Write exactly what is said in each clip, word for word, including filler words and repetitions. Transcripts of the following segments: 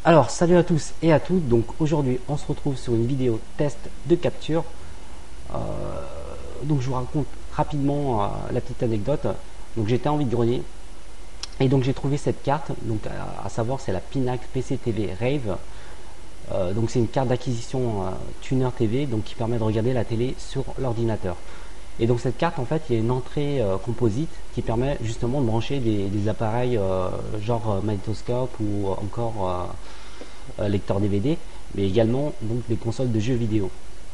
Alors salut à tous et à toutes, donc aujourd'hui on se retrouve sur une vidéo test de capture. Euh, donc je vous raconte rapidement euh, la petite anecdote. Donc j'étais en vide-grenier et donc j'ai trouvé cette carte, donc à, à savoir c'est la Pinax P C T V Rave. Euh, donc c'est une carte d'acquisition euh, tuner T V, donc qui permet de regarder la télé sur l'ordinateur. Et donc cette carte, en fait, il y a une entrée euh, composite qui permet justement de brancher des, des appareils euh, genre euh, magnétoscope ou encore euh, euh, lecteur D V D, mais également donc des consoles de jeux vidéo.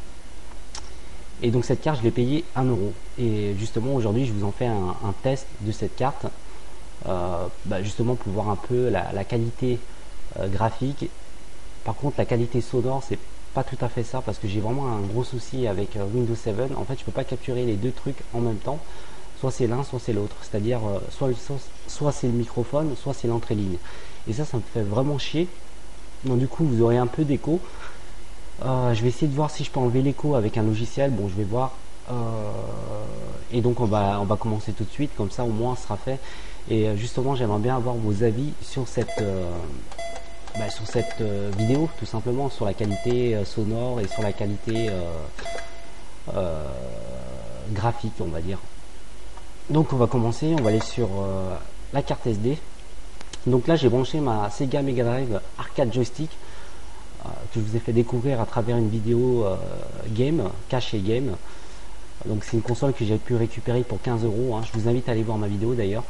Et donc cette carte, je l'ai payée un euro. Et justement aujourd'hui, je vous en fais un, un test de cette carte, euh, bah, justement pour voir un peu la, la qualité euh, graphique. Par contre, la qualité sonore, c'est pas tout à fait ça parce que j'ai vraiment un gros souci avec euh, Windows sept. En fait, je peux pas capturer les deux trucs en même temps. Soit c'est l'un, soit c'est l'autre. C'est-à-dire, euh, soit, soit, soit c'est le microphone, soit c'est l'entrée ligne. Et ça, ça me fait vraiment chier. Donc du coup, vous aurez un peu d'écho. Euh, je vais essayer de voir si je peux enlever l'écho avec un logiciel. Bon, je vais voir. Euh, et donc, on va, on va commencer tout de suite. Comme ça, au moins, ce sera fait. Et euh, justement, j'aimerais bien avoir vos avis sur cette... Euh, Bah, sur cette euh, vidéo, tout simplement, sur la qualité euh, sonore et sur la qualité euh, euh, graphique, on va dire. Donc on va commencer, on va aller sur euh, la carte S D. Donc là j'ai branché ma Sega Mega Drive Arcade Joystick euh, que je vous ai fait découvrir à travers une vidéo euh, game, cache et game. Donc c'est une console que j'ai pu récupérer pour quinze euros, hein. Je vous invite à aller voir ma vidéo d'ailleurs.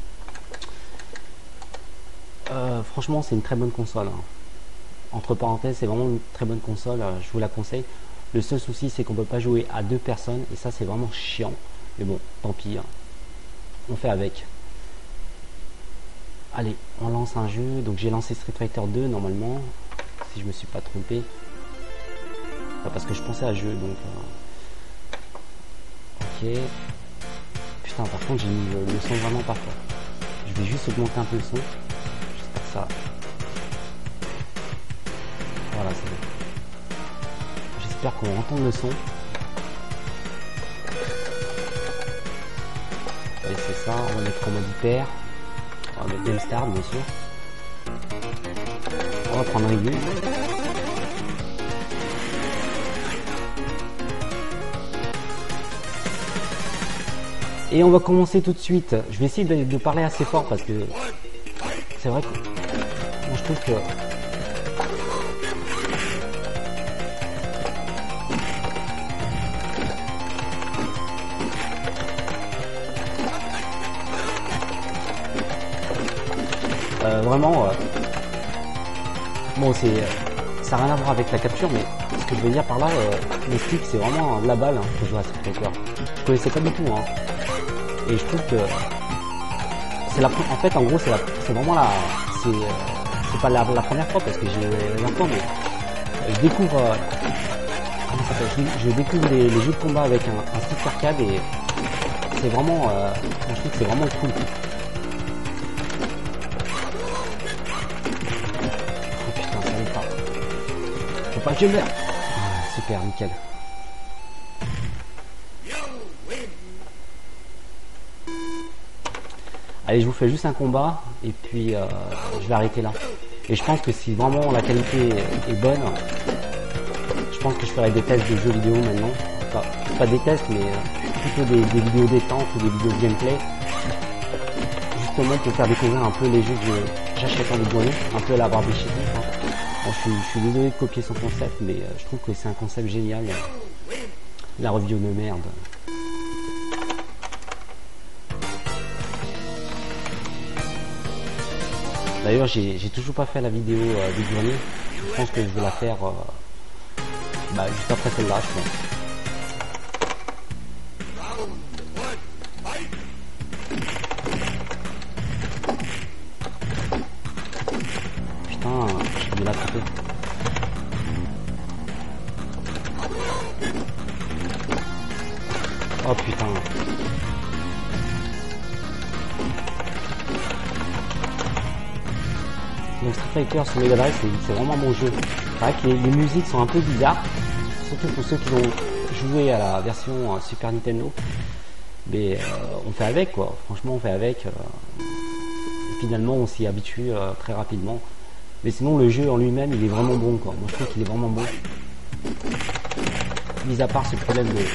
Euh, franchement, c'est une très bonne console, hein. Entre parenthèses, c'est vraiment une très bonne console, euh, je vous la conseille. Le seul souci, c'est qu'on peut pas jouer à deux personnes, et ça, c'est vraiment chiant. Mais bon, tant pis, hein. On fait avec. Allez, on lance un jeu. Donc, j'ai lancé Street Fighter deux, normalement, si je me suis pas trompé. Enfin, parce que je pensais à jeu, donc... Euh... Ok. Putain, par contre, j'ai mis le, le son vraiment pas fort. Je vais juste augmenter un peu le son. Ça. Voilà, c'est bon. J'espère qu'on va entendre le son. Allez, c'est ça, on va mettre en mode hyper. On va mettre Game Start, bien sûr. On va prendre aigu. Et on va commencer tout de suite. Je vais essayer de, de parler assez fort parce que c'est vrai que moi je trouve que euh, vraiment euh, bon c'est ça n'a rien à voir avec la capture, mais ce que je veux dire par là, euh, les sticks c'est vraiment la balle, hein, que je joue à Street Fighter. Je connaissais pas du tout, hein. Et je trouve que c'est la en fait en gros c'est la c'est vraiment la c'est euh, c'est pas la, la première fois parce que j'ai longtemps, mais je découvre euh, comment ça s'appelle, je, je découvre les, les jeux de combat avec un, un stick arcade et c'est vraiment euh, je trouve que c'est vraiment cool. Oh putain, ça n'arrive pas. Faut pas que je meure. Ah, super, nickel. Allez, je vous fais juste un combat et puis euh, je vais arrêter là. Et je pense que si vraiment la qualité est bonne, je pense que je ferai des tests de jeux vidéo maintenant. Enfin, pas des tests, mais plutôt des, des vidéos détente ou des vidéos de gameplay. Justement pour faire découvrir un peu les jeux que j'achète en vide-grenier, un peu à la Barbie City. Hein. Bon, je, suis, je suis désolé de copier son concept, mais euh, je trouve que c'est un concept génial. La review de merde. D'ailleurs, j'ai toujours pas fait la vidéo euh, du grenier. Je pense que je vais la faire euh, bah, juste après celle-là, je pense. Putain, j'ai dû l'attraper. Oh putain. Donc Street Fighter sur Mega Drive, c'est vraiment un bon jeu. C'est vrai que les, les musiques sont un peu bizarres, surtout pour ceux qui ont joué à la version euh, Super Nintendo. Mais euh, on fait avec, quoi. Franchement, on fait avec. Euh, finalement, on s'y habitue euh, très rapidement. Mais sinon le jeu en lui-même il est vraiment bon quoi. Moi je trouve qu'il est vraiment bon. Mis à part ce problème de...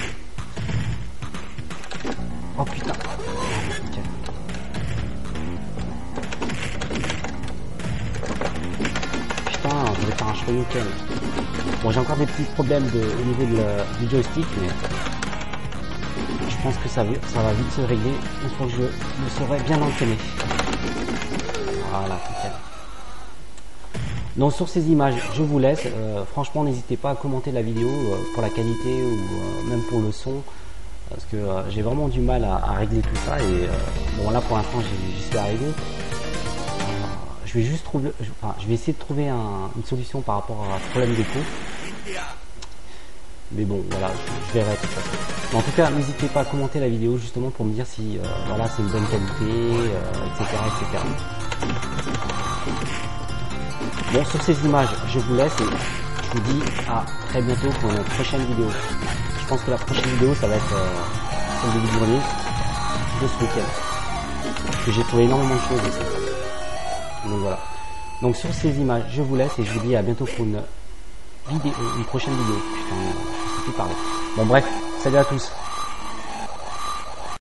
Oh putain. Okay. Putain, je vais faire un shoryuken. Bon j'ai encore des petits problèmes de, au niveau de la, du joystick mais je pense que ça, ça va vite se régler une fois que je me serai bien entraîné. Voilà, nickel. Donc sur ces images, je vous laisse. Euh, franchement, n'hésitez pas à commenter la vidéo euh, pour la qualité ou euh, même pour le son, parce que euh, j'ai vraiment du mal à, à régler tout ça. Et euh, bon, là pour l'instant, j'y suis arrivé. Euh, je vais juste trouver, je, enfin, je vais essayer de trouver un, une solution par rapport à ce problème d'écho. Mais bon, voilà, je, je verrai de toute façon. Mais en tout cas, n'hésitez pas à commenter la vidéo justement pour me dire si euh, voilà, c'est une bonne qualité, euh, et cetera, et cetera. Bon, sur ces images, je vous laisse et je vous dis à très bientôt pour une prochaine vidéo. Je pense que la prochaine vidéo, ça va être euh, celle de vide-grenier de ce week-end. Parce que j'ai trouvé énormément de choses aussi. Donc voilà. Donc sur ces images, je vous laisse et je vous dis à bientôt pour une vidéo, une prochaine vidéo. Putain, je sais plus parler. Bon bref, salut à tous.